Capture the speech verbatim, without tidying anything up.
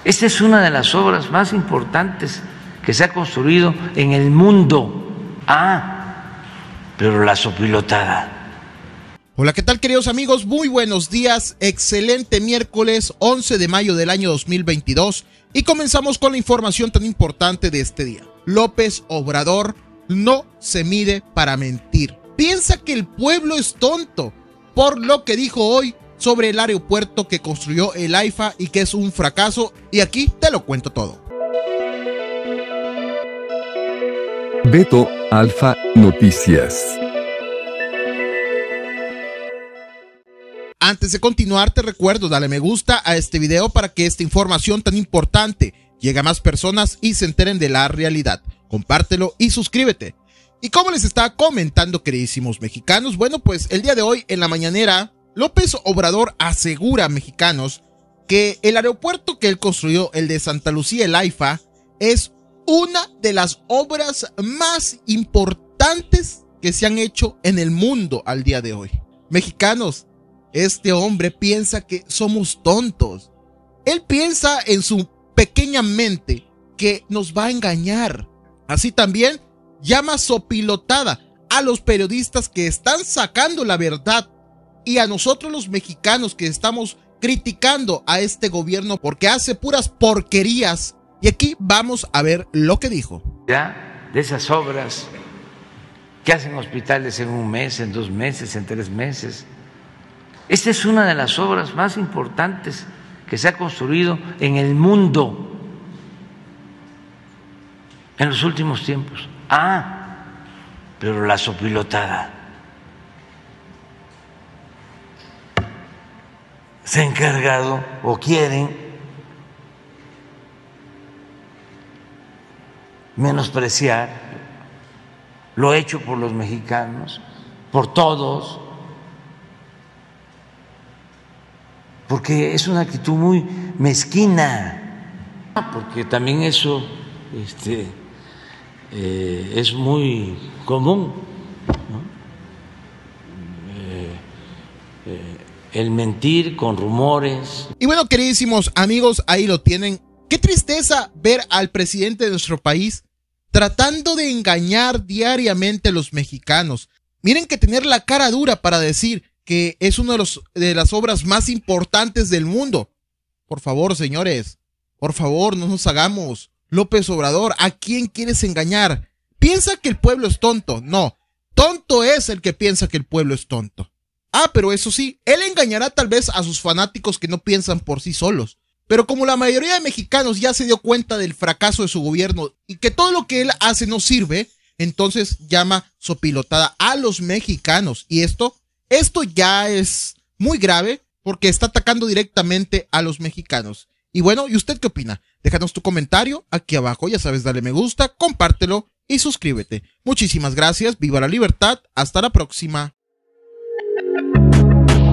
Esta es una de las obras más importantes que se ha construido en el mundo. Ah, pero la sopilotada. Hola, ¿qué tal, queridos amigos? Muy buenos días, excelente miércoles once de mayo del año dos mil veintidós y comenzamos con la información tan importante de este día. López Obrador no se mide para mentir. Piensa que el pueblo es tonto por lo que dijo hoy sobre el aeropuerto que construyó el AIFA y que es un fracaso, y aquí te lo cuento todo. Beto Alfa Noticias. Antes de continuar, te recuerdo, dale me gusta a este video para que esta información tan importante llegue a más personas y se enteren de la realidad. Compártelo y suscríbete. Y como les estaba comentando, queridísimos mexicanos, bueno, pues el día de hoy en la mañanera, López Obrador asegura a mexicanos que el aeropuerto que él construyó, el de Santa Lucía, el AIFA, es una de las obras más importantes que se han hecho en el mundo al día de hoy. Mexicanos, este hombre piensa que somos tontos. Él piensa en su pequeña mente que nos va a engañar. Así también llama sopilotada a los periodistas que están sacando la verdad y a nosotros los mexicanos que estamos criticando a este gobierno porque hace puras porquerías. Y aquí vamos a ver lo que dijo. Ya de esas obras que hacen hospitales en un mes, en dos meses, en tres meses. Esta es una de las obras más importantes que se ha construido en el mundo en los últimos tiempos. Ah, pero la sopilotada. Se ha encargado o quieren menospreciar lo hecho por los mexicanos, por todos, porque es una actitud muy mezquina, porque también eso este, eh, es muy común, ¿no? eh, eh, el mentir con rumores. Y bueno, queridísimos amigos, ahí lo tienen. Qué tristeza ver al presidente de nuestro país tratando de engañar diariamente a los mexicanos. Miren que tener la cara dura para decir que es una de, los, de las obras más importantes del mundo. Por favor, señores, por favor, no nos hagamos. López Obrador, ¿a quién quieres engañar? ¿Piensa que el pueblo es tonto? No, tonto es el que piensa que el pueblo es tonto. Ah, pero eso sí, él engañará tal vez a sus fanáticos que no piensan por sí solos. Pero como la mayoría de mexicanos ya se dio cuenta del fracaso de su gobierno y que todo lo que él hace no sirve, entonces llama sopilotada a los mexicanos. Y esto, esto ya es muy grave porque está atacando directamente a los mexicanos. Y bueno, ¿y usted qué opina? Déjanos tu comentario aquí abajo, ya sabes, dale me gusta, compártelo y suscríbete. Muchísimas gracias, viva la libertad, hasta la próxima.